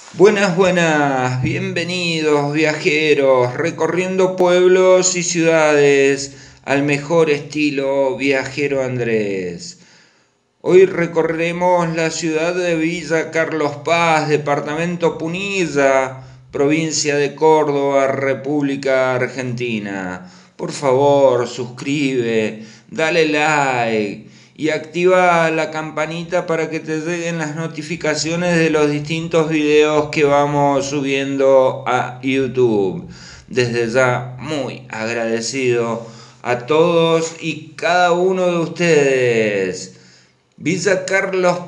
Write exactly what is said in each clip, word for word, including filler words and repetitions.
Buenas, buenas, bienvenidos viajeros, recorriendo pueblos y ciudades al mejor estilo viajero Andrés. Hoy recorreremos la ciudad de Villa Carlos Paz, departamento Punilla, provincia de Córdoba, República Argentina. Por favor, suscribe, dale like y activa la campanita para que te lleguen las notificaciones de los distintos videos que vamos subiendo a YouTube. Desde ya muy agradecido a todos y cada uno de ustedes. Villa Carlos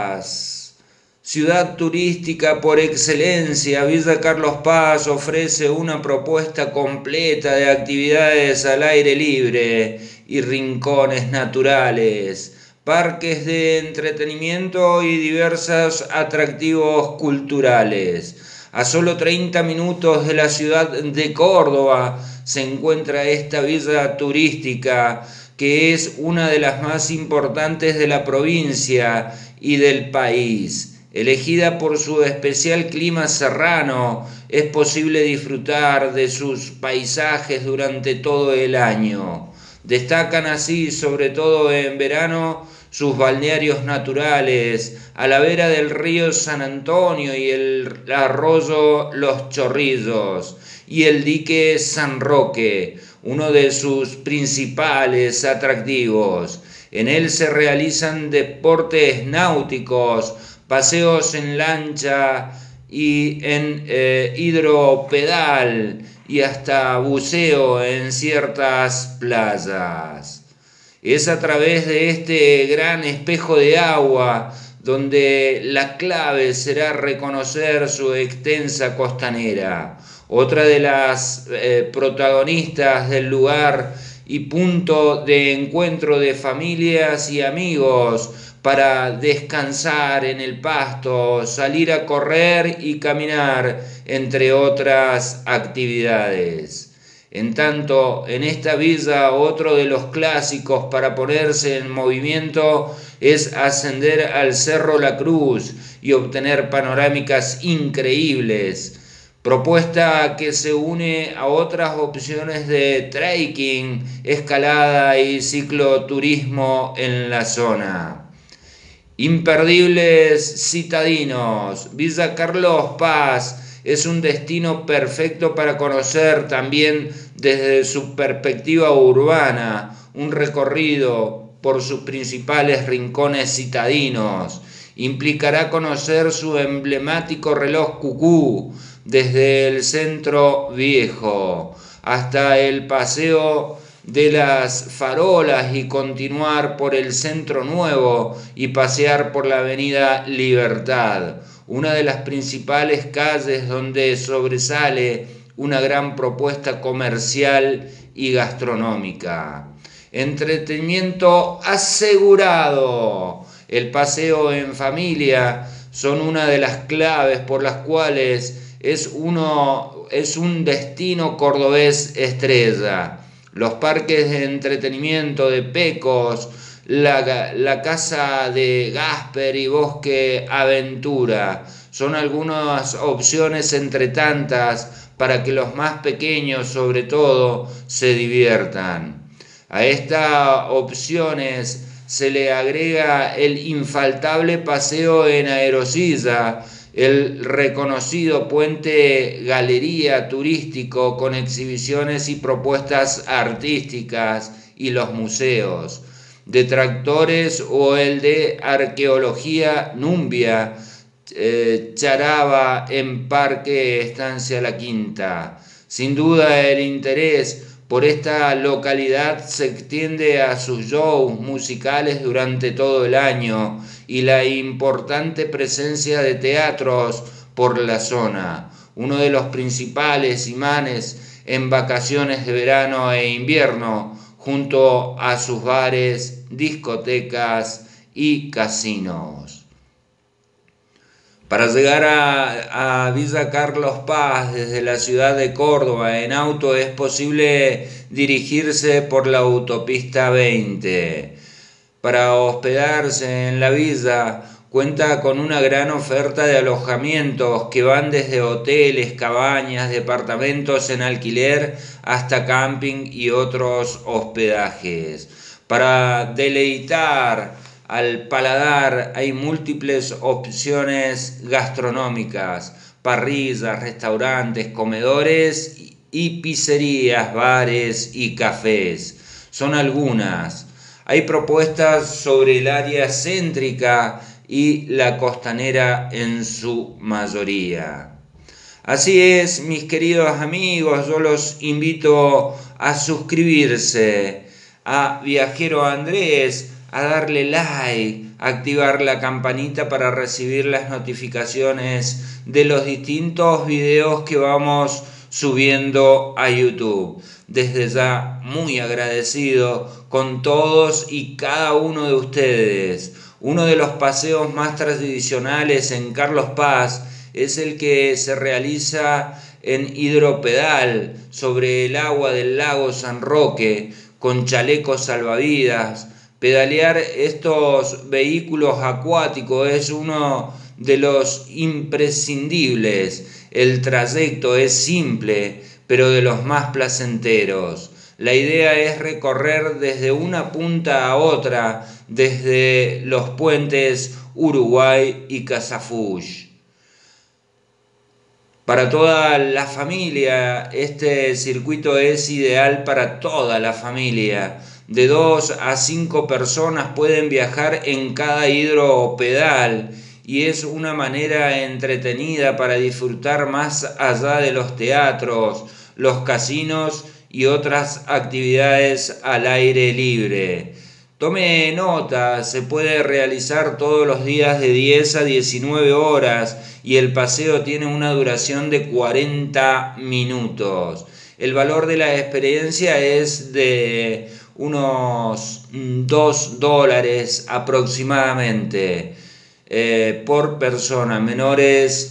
Paz, ciudad turística por excelencia. Villa Carlos Paz ofrece una propuesta completa de actividades al aire libre y rincones naturales, parques de entretenimiento y diversos atractivos culturales. A solo treinta minutos de la ciudad de Córdoba se encuentra esta villa turística, que es una de las más importantes de la provincia y del país. Elegida por su especial clima serrano, es posible disfrutar de sus paisajes durante todo el año. Destacan así, sobre todo en verano, sus balnearios naturales, a la vera del río San Antonio y el arroyo Los Chorrillos, y el dique San Roque, uno de sus principales atractivos. En él se realizan deportes náuticos, paseos en lancha y en eh, hidropedal, y hasta buceo en ciertas playas. Es a través de este gran espejo de agua donde la clave será reconocer su extensa costanera. Otra de las eh, protagonistas del lugar y punto de encuentro de familias y amigos para descansar en el pasto, salir a correr y caminar, entre otras actividades. En tanto, en esta villa, otro de los clásicos para ponerse en movimiento es ascender al Cerro La Cruz y obtener panorámicas increíbles. Propuesta que se une a otras opciones de trekking, escalada y cicloturismo en la zona. Imperdibles citadinos, Villa Carlos Paz es un destino perfecto para conocer también desde su perspectiva urbana, un recorrido por sus principales rincones citadinos. Implicará conocer su emblemático reloj cucú, desde el centro viejo hasta el paseo de las farolas y continuar por el centro nuevo y pasear por la avenida Libertad, una de las principales calles donde sobresale una gran propuesta comercial y gastronómica. Entretenimiento asegurado. El paseo en familia son una de las claves por las cuales es, uno, es un destino cordobés estrella. Los parques de entretenimiento de Pecos, la, la Casa de Gasper y Bosque Aventura son algunas opciones entre tantas para que los más pequeños, sobre todo, se diviertan. A estas opciones se le agrega el infaltable paseo en aerosilla, el reconocido puente galería turístico con exhibiciones y propuestas artísticas, y los museos, detractores o el de arqueología Numbia, eh, Charaba en Parque Estancia La Quinta. Sin duda el interés por esta localidad se extiende a sus shows musicales durante todo el año y la importante presencia de teatros por la zona, uno de los principales imanes en vacaciones de verano e invierno, junto a sus bares, discotecas y casinos. Para llegar a, a Villa Carlos Paz desde la ciudad de Córdoba en auto es posible dirigirse por la autopista veinte. Para hospedarse en la villa cuenta con una gran oferta de alojamientos que van desde hoteles, cabañas, departamentos en alquiler hasta camping y otros hospedajes. Para deleitar al paladar hay múltiples opciones gastronómicas, parrillas, restaurantes, comedores y pizzerías, bares y cafés. Son algunas. Hay propuestas sobre el área céntrica y la costanera en su mayoría. Así es, mis queridos amigos, yo los invito a suscribirse a Viajero Andrés, a darle like, a activar la campanita para recibir las notificaciones de los distintos videos que vamos subiendo a YouTube. Desde ya muy agradecido con todos y cada uno de ustedes. Uno de los paseos más tradicionales en Carlos Paz es el que se realiza en hidropedal sobre el agua del lago San Roque con chalecos salvavidas. Pedalear estos vehículos acuáticos es uno de los imprescindibles. El trayecto es simple, pero de los más placenteros. La idea es recorrer desde una punta a otra, desde los puentes Uruguay y Casafull. Para toda la familia, este circuito es ideal para toda la familia. De dos a cinco personas pueden viajar en cada hidropedal y es una manera entretenida para disfrutar más allá de los teatros, los casinos y otras actividades al aire libre. Tome nota, se puede realizar todos los días de diez a diecinueve horas y el paseo tiene una duración de cuarenta minutos. El valor de la experiencia es de unos dos dólares aproximadamente eh, por persona. Menores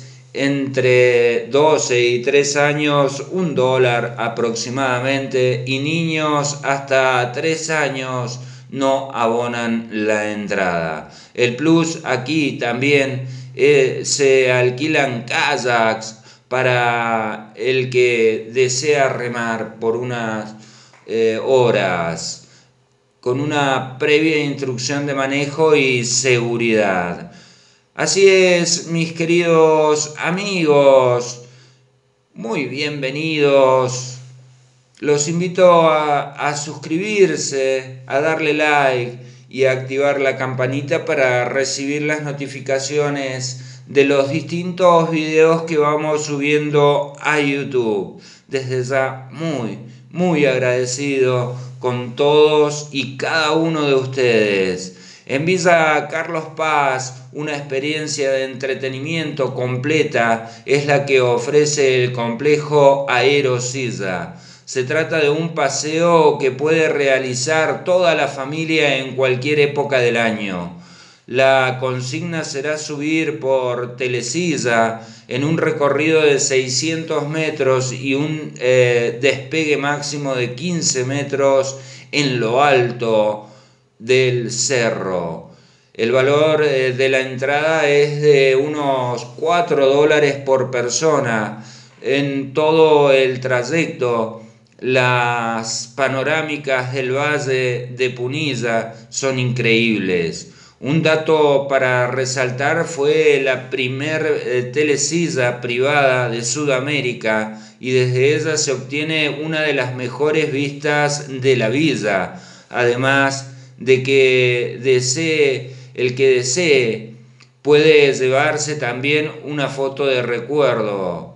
entre doce y tres años, un dólar aproximadamente, y niños hasta tres años no abonan la entrada. El plus aquí también eh, se alquilan kayaks para el que desea remar por unas eh, horas, con una previa instrucción de manejo y seguridad. Así es, mis queridos amigos, muy bienvenidos. Los invito a, a suscribirse, a darle like y a activar la campanita para recibir las notificaciones de los distintos videos que vamos subiendo a YouTube. Desde ya muy, muy agradecido con todos y cada uno de ustedes. En Villa Carlos Paz, una experiencia de entretenimiento completa es la que ofrece el complejo Aerosilla. Se trata de un paseo que puede realizar toda la familia en cualquier época del año. La consigna será subir por telesilla en un recorrido de seiscientos metros y un eh, despegue máximo de quince metros en lo alto del cerro. El valor eh, de la entrada es de unos cuatro dólares por persona. En todo el trayecto, las panorámicas del Valle de Punilla son increíbles. Un dato para resaltar fue la primer eh, telesilla privada de Sudamérica y desde ella se obtiene una de las mejores vistas de la villa. Además de que desee, el que desee puede llevarse también una foto de recuerdo.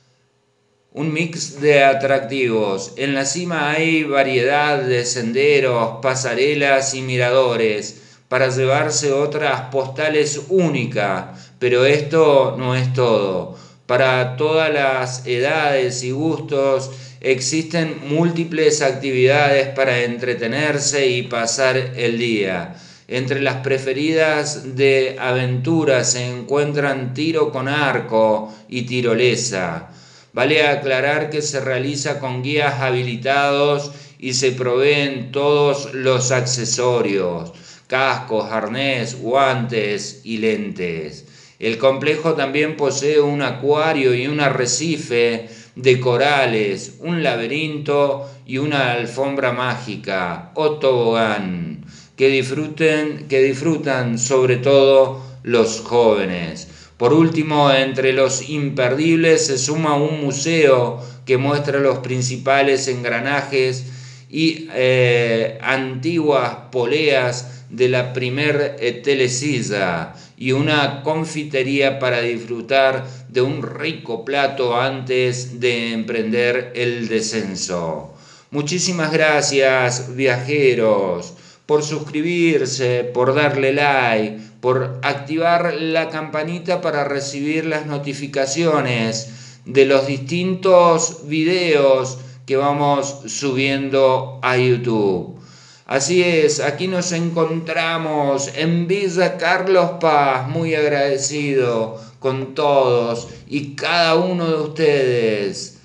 Un mix de atractivos. En la cima hay variedad de senderos, pasarelas y miradores para llevarse otras postales únicas, pero esto no es todo. Para todas las edades y gustos existen múltiples actividades para entretenerse y pasar el día. Entre las preferidas de aventura se encuentran tiro con arco y tirolesa. Vale aclarar que se realiza con guías habilitados y se proveen todos los accesorios. cascos, arnés, guantes y lentes. El complejo también posee un acuario y un arrecife de corales, un laberinto y una alfombra mágica o tobogán que disfruten, que disfrutan sobre todo los jóvenes. Por último, entre los imperdibles se suma un museo que muestra los principales engranajes y eh, antiguas poleas de la primer eh, telesilla y una confitería para disfrutar de un rico plato antes de emprender el descenso. Muchísimas gracias, viajeros, por suscribirse, por darle like, por activar la campanita para recibir las notificaciones de los distintos videos que vamos subiendo a YouTube. Así es, aquí nos encontramos en Villa Carlos Paz, muy agradecido con todos y cada uno de ustedes.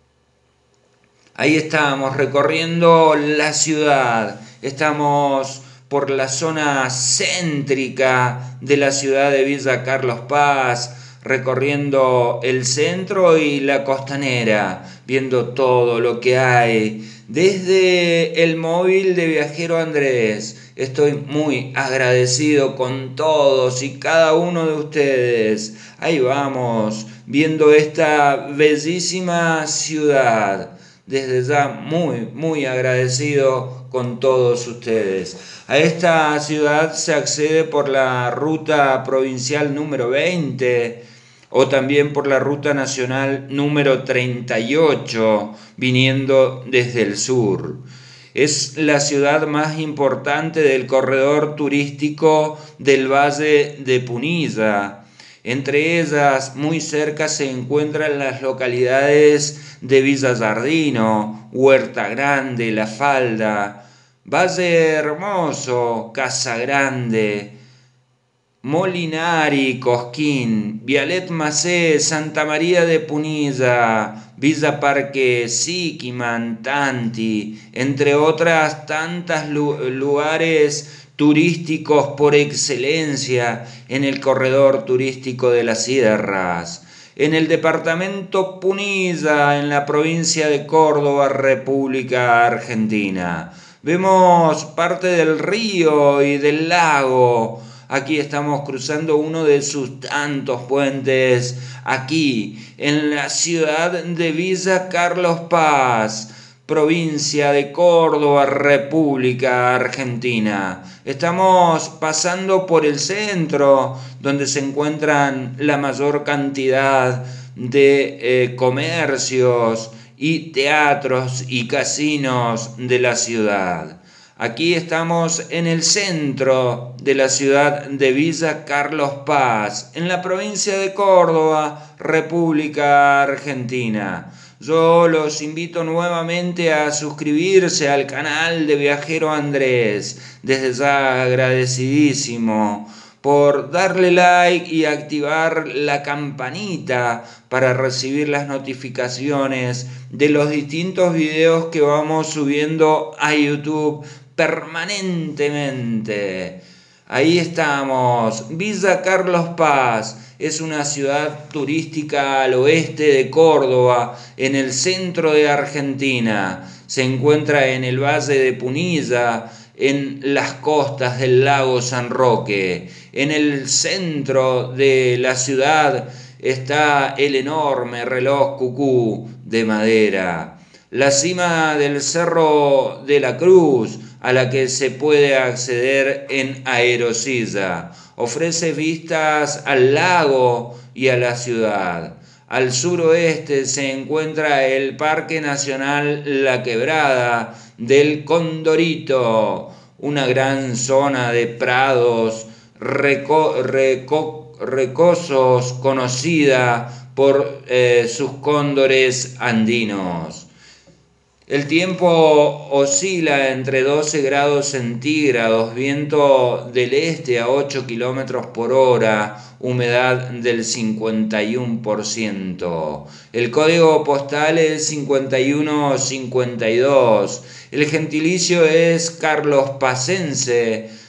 Ahí estamos recorriendo la ciudad, estamos por la zona céntrica de la ciudad de Villa Carlos Paz, recorriendo el centro y la costanera, viendo todo lo que hay. Desde el móvil de Viajero Andrés, estoy muy agradecido con todos y cada uno de ustedes. Ahí vamos, viendo esta bellísima ciudad. Desde ya muy, muy agradecido con todos ustedes. A esta ciudad se accede por la ruta provincial número veinte o también por la ruta nacional número treinta y ocho, viniendo desde el sur. Es la ciudad más importante del corredor turístico del Valle de Punilla. Entre ellas, muy cerca se encuentran las localidades de Villa Giardino, Huerta Grande, La Falda, Valle Hermoso, Casa Grande, Molinari, Cosquín, Vialet Macé, Santa María de Punilla, Villa Parque Siquiman, Tanti, entre otras tantas lugares turísticos por excelencia en el corredor turístico de las sierras. En el departamento Punilla, en la provincia de Córdoba, República Argentina. Vemos parte del río y del lago. Aquí estamos cruzando uno de sus tantos puentes, aquí en la ciudad de Villa Carlos Paz, provincia de Córdoba, República Argentina. Estamos pasando por el centro, donde se encuentran la mayor cantidad de eh, comercios y teatros y casinos de la ciudad. Aquí estamos en el centro de la ciudad de Villa Carlos Paz, en la provincia de Córdoba, República Argentina. Yo los invito nuevamente a suscribirse al canal de Viajero Andrés. Desde ya agradecidísimo por darle like y activar la campanita para recibir las notificaciones de los distintos videos que vamos subiendo a YouTube permanentemente. Ahí estamos, Villa Carlos Paz. Es una ciudad turística al oeste de Córdoba, en el centro de Argentina. Se encuentra en el Valle de Punilla, en las costas del lago San Roque. En el centro de la ciudad está el enorme reloj Cucú de madera. La cima del Cerro de la Cruz, a la que se puede acceder en aerosilla, ofrece vistas al lago y a la ciudad. Al suroeste se encuentra el Parque Nacional La Quebrada del Condorito, una gran zona de prados reco reco recosos conocida por eh, sus cóndores andinos. El tiempo oscila entre doce grados centígrados, viento del este a ocho kilómetros por hora, humedad del cincuenta y uno por ciento. El código postal es cincuenta y uno cincuenta y dos. El gentilicio es carlospacense.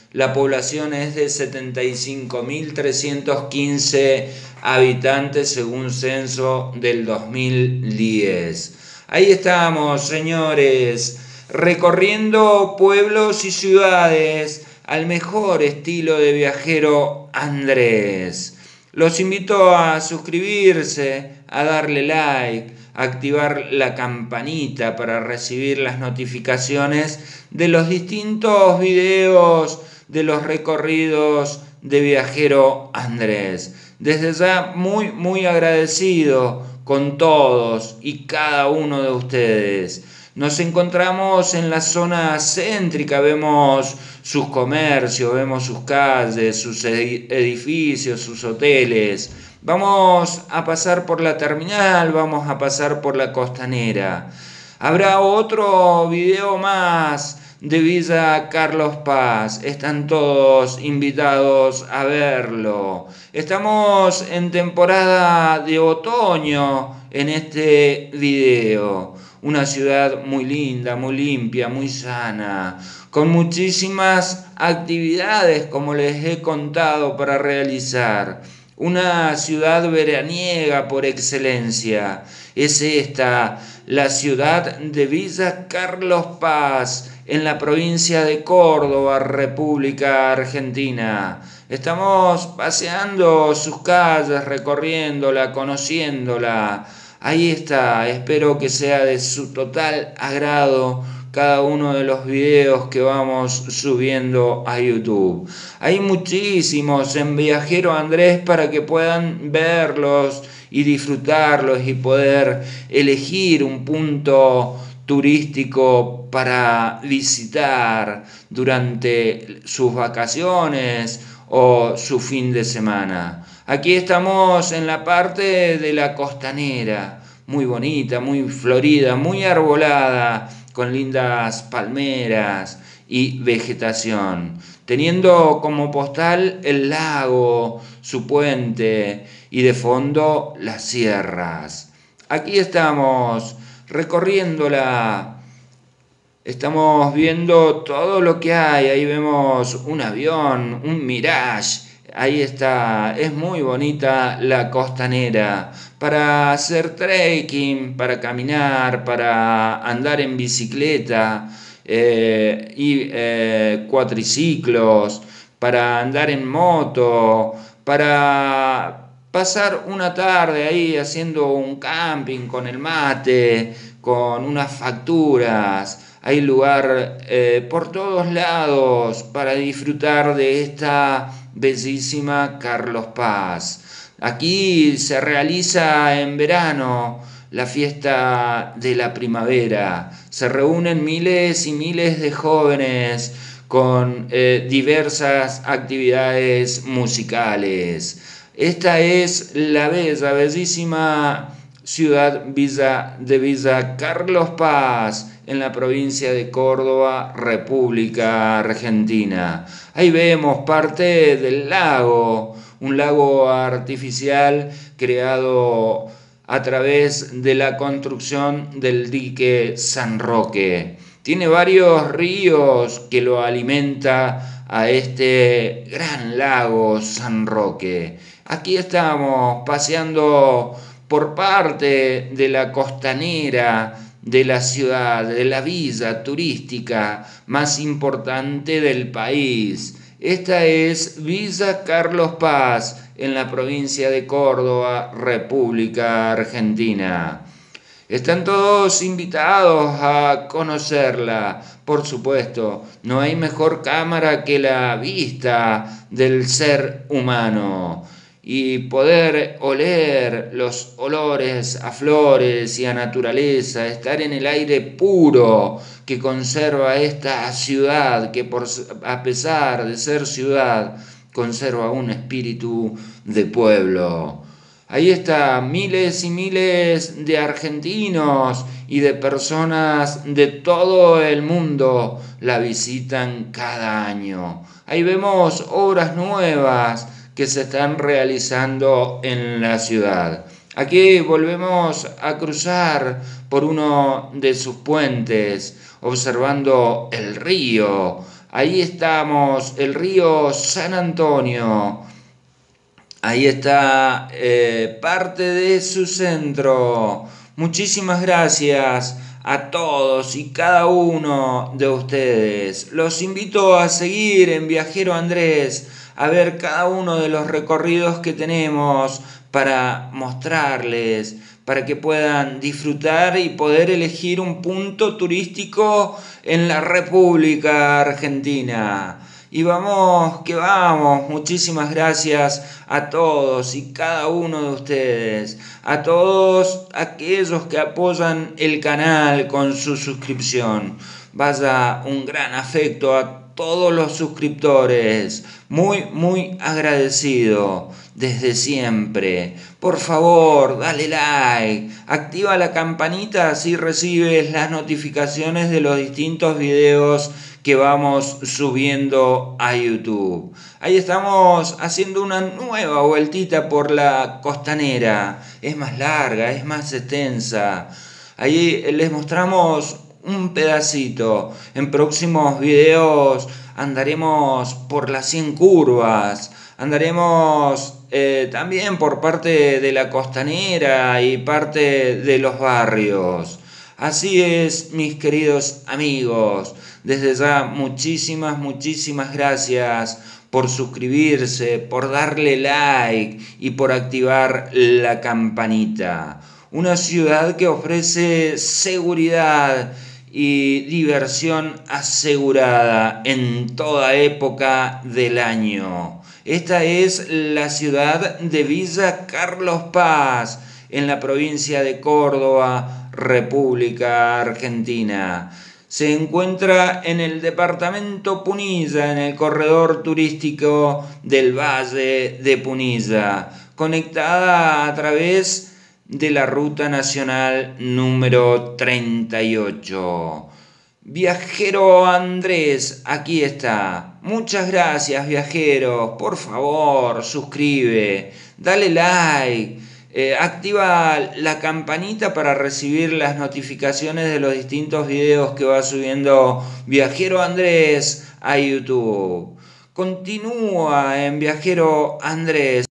La población es de setenta y cinco mil trescientos quince habitantes según censo del dos mil diez. Ahí estamos, señores, recorriendo pueblos y ciudades al mejor estilo de viajero Andrés. Los invito a suscribirse, a darle like, a activar la campanita para recibir las notificaciones de los distintos videos de los recorridos de viajero Andrés. Desde ya muy muy agradecido con todos y cada uno de ustedes. Nos encontramos en la zona céntrica, vemos sus comercios, vemos sus calles, sus edificios, sus hoteles. Vamos a pasar por la terminal, vamos a pasar por la costanera. Habrá otro video más de Villa Carlos Paz. Están todos invitados a verlo. Estamos en temporada de otoño en este video. Una ciudad muy linda, muy limpia, muy sana, con muchísimas actividades, como les he contado, para realizar. Una ciudad veraniega por excelencia. Es esta, la ciudad de Villa Carlos Paz, en la provincia de Córdoba, República Argentina. Estamos paseando sus calles, recorriéndola, conociéndola. Ahí está, espero que sea de su total agrado cada uno de los videos que vamos subiendo a YouTube. Hay muchísimos en Viajero Andrés para que puedan verlos y disfrutarlos y poder elegir un punto turístico para visitar durante sus vacaciones o su fin de semana. Aquí estamos en la parte de la costanera, muy bonita, muy florida, muy arbolada, con lindas palmeras y vegetación, teniendo como postal el lago, su puente y de fondo las sierras. Aquí estamos recorriéndola. Estamos viendo todo lo que hay. Ahí vemos un avión, un Mirage. Ahí está, es muy bonita la costanera para hacer trekking, para caminar, para andar en bicicleta eh, y eh, cuatriciclos, para andar en moto, para pasar una tarde ahí haciendo un camping con el mate, con unas facturas. Hay lugar eh, por todos lados para disfrutar de esta bellísima Carlos Paz. Aquí se realiza en verano la fiesta de la primavera. Se reúnen miles y miles de jóvenes con eh, diversas actividades musicales. Esta es la bella, bellísima ciudad Villa de Villa Carlos Paz, en la provincia de Córdoba, República Argentina. Ahí vemos parte del lago, un lago artificial creado a través de la construcción del dique San Roque. Tiene varios ríos que lo alimenta a este gran lago San Roque. Aquí estamos paseando por parte de la costanera de la ciudad, de la villa turística más importante del país. Esta es Villa Carlos Paz, en la provincia de Córdoba, República Argentina. Están todos invitados a conocerla, por supuesto. No hay mejor cámara que la vista del ser humano. Y poder oler los olores a flores y a naturaleza, estar en el aire puro que conserva esta ciudad, que por, a pesar de ser ciudad, conserva un espíritu de pueblo. Ahí está, miles y miles de argentinos y de personas de todo el mundo la visitan cada año. Ahí vemos obras nuevas que se están realizando en la ciudad. Aquí volvemos a cruzar por uno de sus puentes, observando el río. Ahí estamos, el río San Antonio. Ahí está eh, parte de su centro. Muchísimas gracias a todos y cada uno de ustedes. Los invito a seguir en Viajero Andrés, a ver cada uno de los recorridos que tenemos para mostrarles, para que puedan disfrutar y poder elegir un punto turístico en la República Argentina. Y vamos, que vamos, muchísimas gracias a todos y cada uno de ustedes, a todos aquellos que apoyan el canal con su suscripción. Vaya un gran afecto a todos los suscriptores, muy, muy agradecido desde siempre. Por favor, dale like, activa la campanita así recibes las notificaciones de los distintos videos que vamos subiendo a YouTube. Ahí estamos haciendo una nueva vueltita por la costanera. Es más larga, es más extensa. Ahí les mostramos un pedacito. En próximos videos andaremos por las cien curvas. Andaremos eh, también por parte de la costanera y parte de los barrios. Así es, mis queridos amigos. Desde ya, muchísimas, muchísimas gracias por suscribirse, por darle like y por activar la campanita. Una ciudad que ofrece seguridad y diversión asegurada en toda época del año. Esta es la ciudad de Villa Carlos Paz, en la provincia de Córdoba, República Argentina. Se encuentra en el departamento Punilla, en el corredor turístico del Valle de Punilla, conectada a través de la ruta nacional número treinta y ocho. Viajero Andrés, aquí está. Muchas gracias, viajeros. Por favor, suscribe, dale like. Eh, activa la campanita para recibir las notificaciones de los distintos videos que va subiendo Viajero Andrés a YouTube. Continúa en Viajero Andrés.